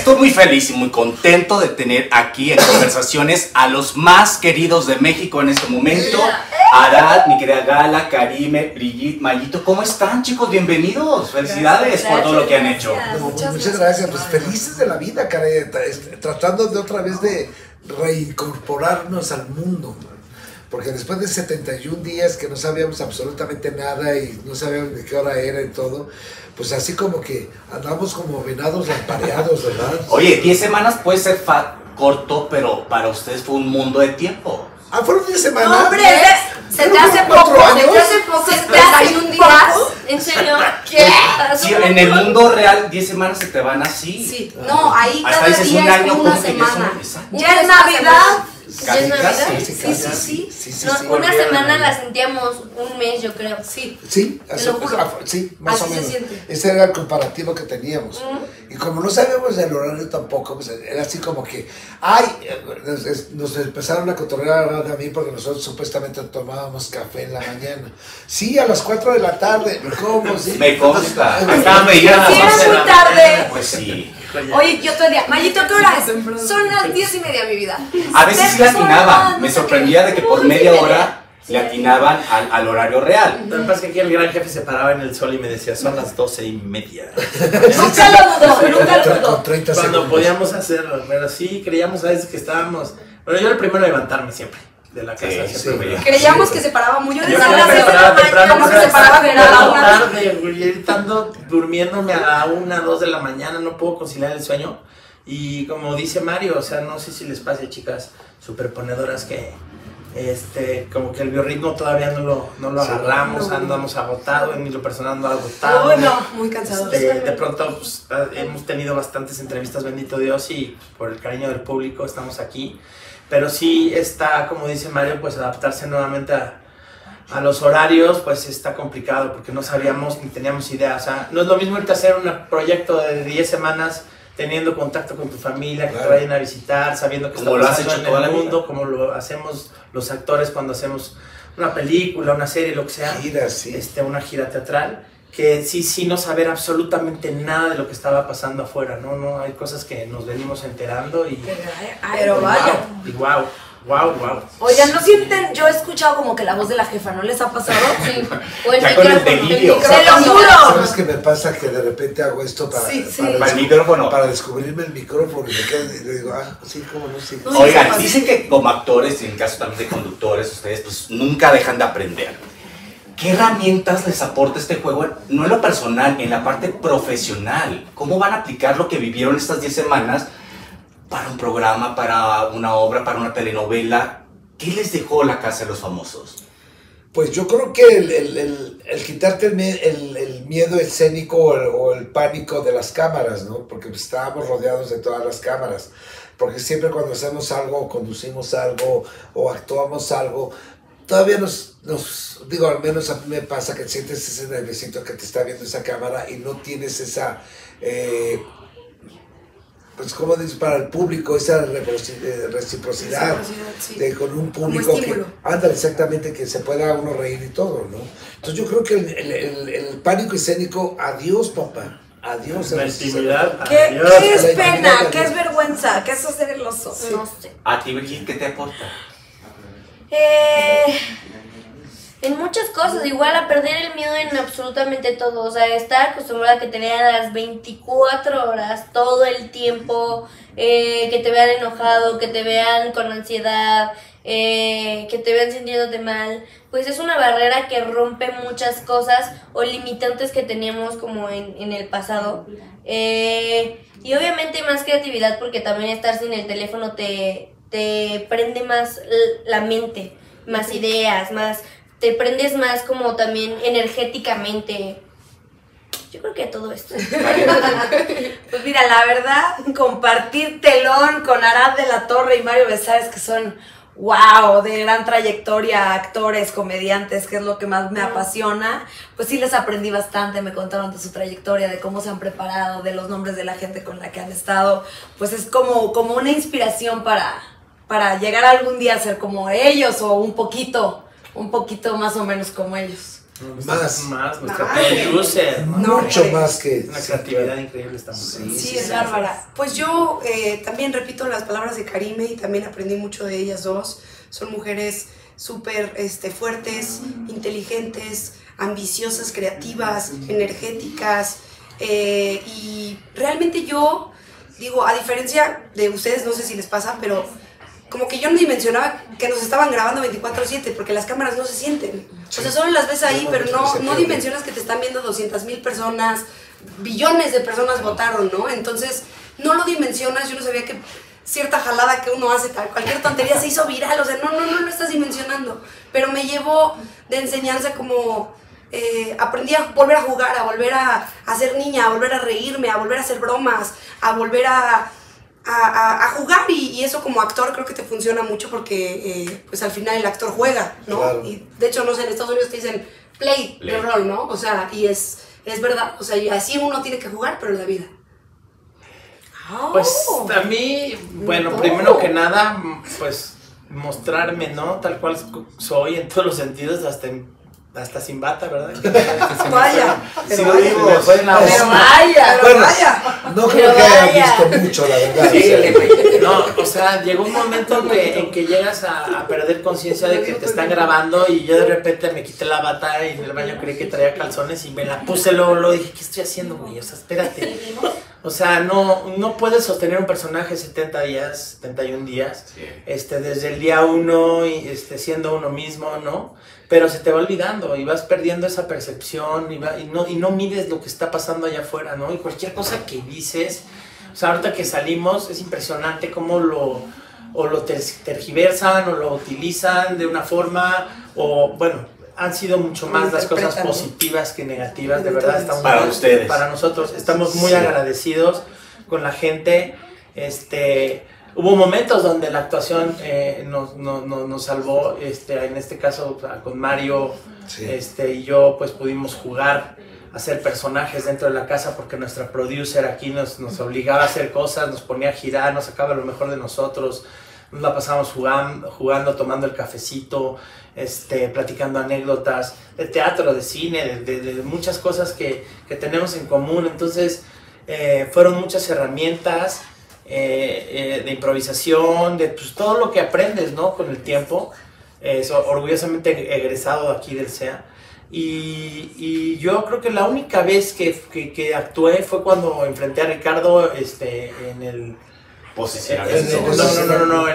estoy muy feliz y muy contento de tener aquí en Conversaciones a los más queridos de México en este momento. Arad, mi querida Gala, Karime, Brigitte, Mayito, ¿cómo están, chicos? Bienvenidos. Felicidades por todo lo que han hecho. Muchas gracias, pues felices de la vida, caray, tratando de otra vez de reincorporarnos al mundo. Porque después de 71 días que no sabíamos absolutamente nada y no sabíamos de qué hora era y todo, pues así como que andamos como venados lampareados, ¿verdad? Oye, 10 semanas puede ser corto, pero para ustedes fue un mundo de tiempo. Ah, ¿fueron 10 semanas? No, hombre, se te hace poco, se te hace poco, 71 días. ¿En serio? ¿Qué? Sí, en el mundo real 10 semanas se te van así. Sí, no, ahí hasta cada dices día un es año, una como que semana. ya Ya es Navidad. Casi, ¿Ya es Navidad? casi. Sí. Una semana la sentíamos un mes, yo creo. Sí. Sí, te lo juro. Sí, más Así o menos. se siente. Ese era el comparativo que teníamos. Y como no sabíamos del horario tampoco, pues era así como que, ay, nos empezaron a cotorrear a mí porque nosotros supuestamente tomábamos café en la mañana. Sí, a las 4 de la tarde. ¿Cómo? Sí. Me consta. Acá me iban a las 11 de la mañana. Pues sí. Oye, yo todo el día, Mayito, ¿qué hora es? Son las 10:30, mi vida. A veces sí le atinaban. Me sorprendía de que por media hora le atinaban al horario real. Lo que pasa es que aquí el gran jefe se paraba en el sol y me decía, son las 12:30. Nunca lo dudó, nunca lo dudó. Con 30 Cuando segundos. podíamos hacerlo, pero sí, creíamos a veces que estábamos... Bueno, yo era el primero a levantarme siempre de la casa, Sí, siempre veía. Creíamos que se paraba muy. Yo Yo desde me las 6 de la temprano, mañana que se paraba a la una. tarde, güey, estando durmiéndome a la 1, 2 de la mañana, no puedo conciliar el sueño. Y como dice Mario, o sea, no sé si les pase, chicas superponedoras, que como que el biorritmo todavía no lo agarramos, andamos agotados, en lo personal ando agotado. Oh, no, muy cansado. De pronto pues, hemos tenido bastantes entrevistas, bendito Dios, y por el cariño del público estamos aquí. Pero sí está, como dice Mario, pues adaptarse nuevamente a los horarios, pues está complicado porque no sabíamos ni teníamos idea. O sea, no es lo mismo irte a hacer un proyecto de 10 semanas teniendo contacto con tu familia, que te vayan a visitar, sabiendo que está pasando en el mundo, como lo hacemos los actores cuando hacemos una película, una serie, lo que sea, Gira, sí. una gira teatral, que sí no saber absolutamente nada de lo que estaba pasando afuera, ¿no? Hay cosas que nos venimos enterando y... Pero vaya. Y wow. Oigan, ¿no sienten? Yo he escuchado como que la voz de la jefa, ¿no les ha pasado? Sí. O el Ya con el delirio. ¡Se lo juro! ¿Sabes qué me pasa? Que de repente hago esto para el micrófono. Para descubrirme el micrófono y me quedo y le digo, sí, cómo no, sí. Oigan, dicen que como actores, y en caso también de conductores, ustedes pues nunca dejan de aprender. ¿Qué herramientas les aporta este juego? No en lo personal, en la parte profesional. ¿Cómo van a aplicar lo que vivieron estas 10 semanas para un programa, para una obra, para una telenovela? ¿Qué les dejó La Casa de los Famosos? Pues yo creo que el quitarte el miedo escénico o el pánico de las cámaras, ¿no? Porque pues, estábamos rodeados de todas las cámaras. Porque siempre cuando hacemos algo, o conducimos algo, o actuamos algo, todavía digo, al menos a mí me pasa que sientes ese nerviosito que te está viendo esa cámara y no tienes esa... pues como dices, para el público, esa reciprocidad sí. con un público que anda exactamente, que se pueda uno reír y todo, ¿no? Entonces yo creo que el pánico escénico, adiós, papá, adiós. La intimidad, ¿Qué es pena? ¿Qué es vergüenza? ¿Qué es hacer el oso? Sí. No sé. A ti, Brigitte, ¿qué te aporta? En muchas cosas, igual a perder el miedo en absolutamente todo, o sea, estar acostumbrada a que te vean a las 24 horas, todo el tiempo, que te vean enojado, que te vean con ansiedad, que te vean sintiéndote mal, pues es una barrera que rompe muchas cosas o limitantes que teníamos como en el pasado. Y obviamente más creatividad, porque también estar sin el teléfono te prende más la mente, más ideas, te prendes más como también energéticamente. Yo creo que todo esto. Pues mira, la verdad, compartir telón con Arad de la Torre y Mario Besares, que son wow, de gran trayectoria, actores, comediantes, que es lo que más me apasiona, pues sí les aprendí bastante, me contaron de su trayectoria, de cómo se han preparado, de los nombres de la gente con la que han estado, pues es como una inspiración para llegar algún día a ser como ellos o un poquito más o menos como ellos. Más, nuestra Ay. producer, ¿no? Mucho hombre. más que... Una creatividad increíble esta mujer. Sí, es bárbara. Pues yo también repito las palabras de Karime y también aprendí mucho de ellas dos. Son mujeres súper fuertes, inteligentes, ambiciosas, creativas, energéticas. Y realmente yo, digo, a diferencia de ustedes, no sé si les pasa, pero como que yo no dimensionaba que nos estaban grabando 24/7 porque las cámaras no se sienten. O sea, solo las ves ahí, pero no dimensionas que te están viendo 200,000 personas, billones de personas votaron, ¿no? Entonces, no lo dimensionas. Yo no sabía que cierta jalada que uno hace, cualquier tontería se hizo viral. O sea, no lo estás dimensionando. Pero me llevó de enseñanza como... aprendí a volver a jugar, a volver a ser niña, a volver a reírme, a volver a hacer bromas, a volver a jugar y eso como actor creo que te funciona mucho porque pues al final el actor juega, ¿no? Claro. Y de hecho, no sé, en Estados Unidos te dicen play the role, ¿no? O sea, y es verdad, o sea, y así uno tiene que jugar, pero en la vida. Pues a mí, bueno, primero que nada, pues mostrarme, ¿no? Tal cual soy en todos los sentidos, hasta sin bata, ¿verdad? Vaya, Sí, pero vaya. me fue en la Pero boca. vaya, pero Bueno, vaya. no creo que haya visto mucho, la verdad. Sí, no, o sea, llegó un momento en que llegas a perder conciencia de que te están grabando y yo de repente me quité la bata y en el baño creí que traía calzones y me la puse luego dije, ¿qué estoy haciendo, güey? O sea, espérate. O sea, no puedes sostener un personaje 70 días, 71 días, desde el día 1 y siendo uno mismo, ¿no? Pero se te va olvidando y vas perdiendo esa percepción y no mides lo que está pasando allá afuera, ¿no? Y cualquier cosa que dices, o sea, ahorita que salimos es impresionante cómo lo tergiversan o lo utilizan de una forma, o bueno, han sido mucho más las cosas positivas que negativas, de verdad. Estamos para ustedes. Para nosotros, estamos muy agradecidos con la gente. Hubo momentos donde la actuación nos salvó, en este caso con Mario y yo pues pudimos jugar, hacer personajes dentro de la casa porque nuestra producer aquí nos obligaba a hacer cosas, nos ponía a girar, nos sacaba lo mejor de nosotros, nos la pasábamos jugando, tomando el cafecito, platicando anécdotas de teatro, de cine, de muchas cosas que tenemos en común. Entonces fueron muchas herramientas de improvisación, de pues, todo lo que aprendes, ¿no? Con el tiempo. Orgullosamente egresado aquí del CEA. Y yo creo que la única vez que actué fue cuando enfrenté a Ricardo en el... Posicionamiento.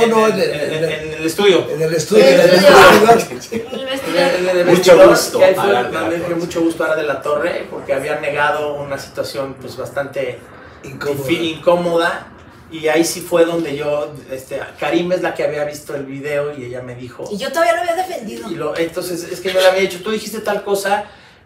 En el estudio. En el estudio. Mucho gusto. Mucho gusto a Ara de la Torre, porque había negado una situación pues bastante incómoda. Y ahí sí fue donde yo, Karime es la que había visto el video y ella me dijo... Y yo todavía lo había defendido. Entonces es que yo le había dicho, tú dijiste tal cosa,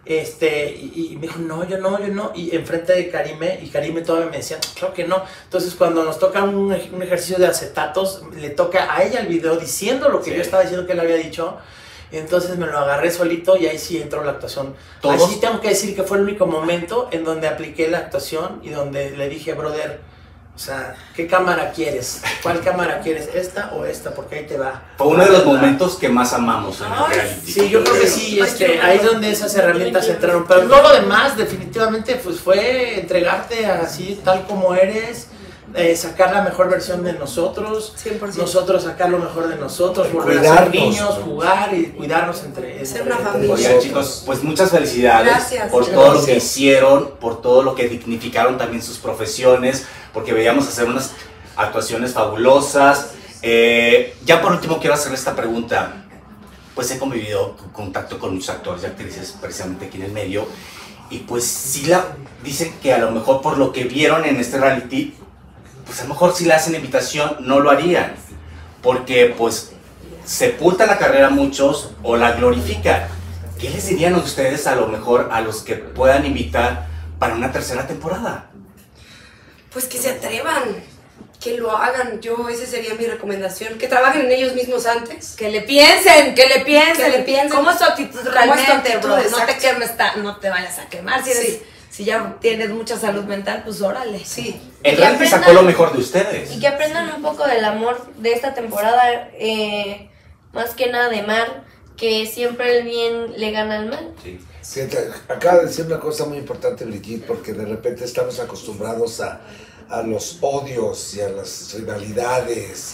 y me dijo, no, yo no, y enfrente de Karime, y Karime todavía me decía, claro que no. Entonces cuando nos toca un ejercicio de acetatos, le toca a ella el video diciendo lo que yo estaba diciendo que él había dicho. Y entonces me lo agarré solito y ahí sí entró la actuación. Ahí sí tengo que decir que fue el único momento en donde apliqué la actuación y donde le dije, brother, o sea, ¿qué cámara quieres? ¿Cuál cámara quieres? ¿Esta o esta? Porque ahí te va. Fue uno de los momentos que más amamos en el reality. Sí, yo creo que sí, ahí es donde esas herramientas entraron. Pero todo lo demás, definitivamente, pues fue entregarte así, tal como eres, sacar la mejor versión de nosotros, 100%. Nosotros sacar lo mejor de nosotros, volver a ser niños, jugar y cuidarnos entre ser una familia. Oigan, chicos, pues muchas felicidades. Gracias. Por todo lo que hicieron, por todo lo que dignificaron también sus profesiones, porque veíamos hacer unas actuaciones fabulosas. Ya por último quiero hacerle esta pregunta. Pues he convivido en contacto con muchos actores y actrices precisamente aquí en el medio, y pues sí dicen que a lo mejor por lo que vieron en este reality, pues a lo mejor si le hacen invitación no lo harían, porque pues sepulta la carrera a muchos o la glorifican. ¿Qué les dirían ustedes a lo mejor a los que puedan invitar para una tercera temporada? Pues que se atrevan, que lo hagan. Esa sería mi recomendación. Que trabajen en ellos mismos antes. Que le piensen. ¿Cómo es tu actitud realmente, bro? No te vayas a quemar. Si ya tienes mucha salud mental, pues órale. Sí. El reality sacó lo mejor de ustedes. Y que aprendan un poco del amor de esta temporada, más que nada de Mar, que siempre el bien le gana al mal. Sí. Fíjate, acaba de decir una cosa muy importante, Brigitte, porque de repente estamos acostumbrados a los odios y a las rivalidades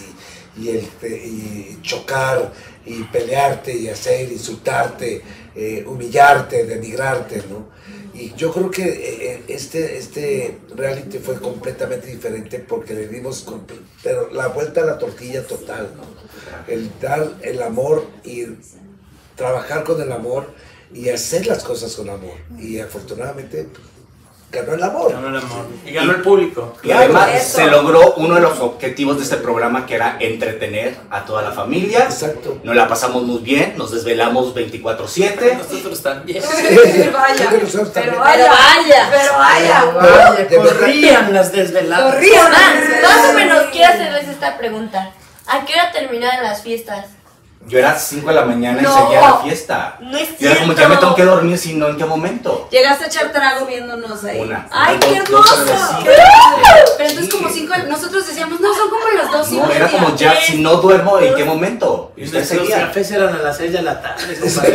y chocar y pelearte y hacer, insultarte, humillarte, denigrarte, ¿no? Y yo creo que este reality fue completamente diferente porque le dimos pero la vuelta a la tortilla total, ¿no? El dar el amor y trabajar con el amor y hacer las cosas con amor. Y afortunadamente ganó el amor. Ganó el amor. Y ganó el público. Y además Eso. se logró uno de los objetivos de este programa, que era entretener a toda la familia. Exacto. Nos la pasamos muy bien, nos desvelamos 24/7. Nosotros también. Vaya, Creo que nosotros también. pero vaya, pero vaya. Vaya, de verdad. corrían las desveladas. Corrían. Más o menos quiero hacerles esta pregunta. ¿A qué hora terminaban las fiestas? Yo era 5 de la mañana No. y seguía la fiesta. No es Yo era como, cierto. ya me tengo que dormir, si no, ¿en qué momento? Llegaste a echar trago viéndonos ahí. Una. ¡Ay, Dos, qué dos hermoso! cervecitas. Pero entonces como 5, nosotros decíamos, no, son como las 2 y No, era media. como ya, si no duermo, ¿en qué momento? Y Y usted nuestros seguía. cafés eran a las 6 de la tarde.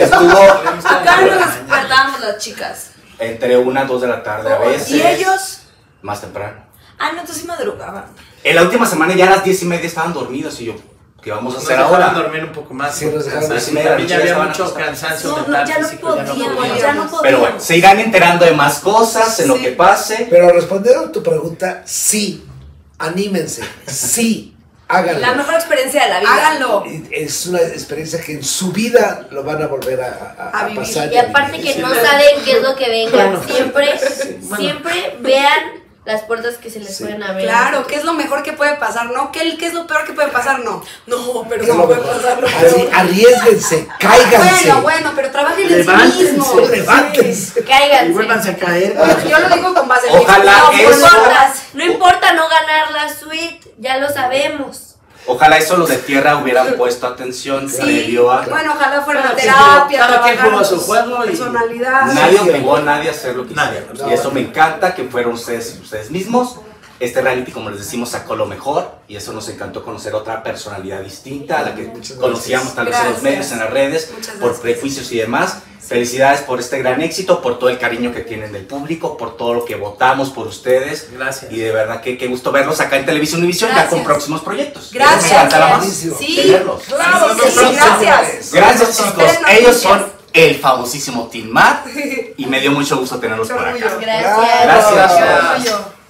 Acá nos despertábamos las chicas. Entre 1 2 de la tarde a veces. ¿Y ellos? Más temprano. Ah, no, entonces sí madrugaban. En la última semana ya a las 10:30 estaban dormidos y yo, ¿qué vamos a Nos hacer dejaron ahora? dormir un poco más. Sí, nos dejaron Cansancio. dormir. También ya había Estaban mucho acostados. cansancio No, mental, ya no físico, ya no podíamos, podíamos. ya no podíamos. Pero bueno, se irán enterando de más cosas en lo Sí. que pase. Pero respondiendo a tu pregunta, sí, anímense, sí, háganlo. La mejor experiencia de la vida. Háganlo. Es una experiencia que en su vida lo van a volver a A vivir. pasar. Y aparte que Sí, no pero- saben qué es lo que venga. Bueno. Siempre, Bueno. siempre vean las puertas que se les Sí. pueden abrir. Claro, ¿qué es lo mejor que puede pasar? No, ¿qué es lo peor que puede pasar? No. No, pero ¿Qué es no lo puede mejor? pasar lo Así, peor. arriésguense, cáiganse. Bueno, pero trabajen en sí Levántense, mismos. Levántense. Cáiganse. Y vuélvanse a caer. Yo lo digo con base en Ojalá mi No eso- importa, no importa no ganar la suite, ya lo sabemos. Ojalá eso los de tierra hubieran puesto atención previo a... Bueno, ojalá fuera Cada una quien terapia, jugó- cada quien trabajar jugó su su juego y- personalidad. Nadie Sí, obligó a nadie a hacer lo que Nadie. hicieron. Y eso me encanta, que fueron ustedes mismos. Este reality, como les decimos, sacó lo mejor. Y eso nos encantó conocer otra personalidad distinta a la que Muchas gracias. conocíamos tal vez en los Gracias. medios, en las redes, Muchas por gracias. prejuicios y demás. Felicidades por este gran éxito, por todo el cariño que tienen del público, por todo lo que votamos por ustedes. Gracias. Y de verdad que qué gusto verlos acá en Televisión Univisión ya con Gracias. próximos proyectos. Gracias. Nos encantará más Buenísimo. Sí. tenerlos. Claro que sí, Gracias. Gracias, chicos. Esperen Ellos noticias. son el famosísimo Team Matt y me dio mucho gusto tenerlos por acá. Orgullo. Gracias. Gracias. Orgullo.